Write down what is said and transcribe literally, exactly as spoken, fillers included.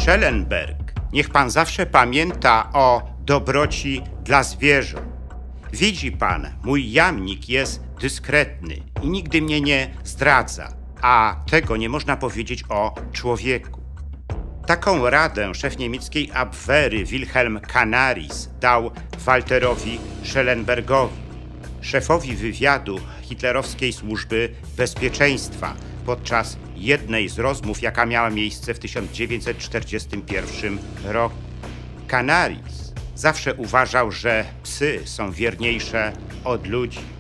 Schellenberg, niech pan zawsze pamięta o dobroci dla zwierząt. Widzi pan, mój jamnik jest dyskretny i nigdy mnie nie zdradza, a tego nie można powiedzieć o człowieku. Taką radę szef niemieckiej Abwehry Wilhelm Canaris dał Walterowi Schellenbergowi, szefowi wywiadu hitlerowskiej służby bezpieczeństwa, podczas jednej z rozmów, jaka miała miejsce w tysiąc dziewięćset czterdziestym pierwszym roku. Canaris zawsze uważał, że psy są wierniejsze od ludzi.